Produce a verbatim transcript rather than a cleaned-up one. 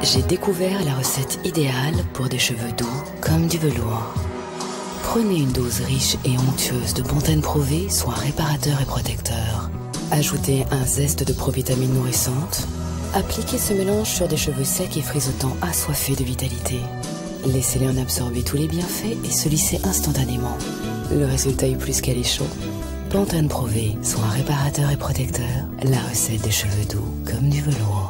J'ai découvert la recette idéale pour des cheveux doux comme du velours. Prenez une dose riche et onctueuse de Pantene Pro V, soin réparateur et protecteur. Ajoutez un zeste de provitamines nourrissantes. Appliquez ce mélange sur des cheveux secs et frisotants assoiffés de vitalité. Laissez-les en absorber tous les bienfaits et se lisser instantanément. Le résultat est plus qu'alléchant. Pantene Pro V, soin réparateur et protecteur, la recette des cheveux doux comme du velours.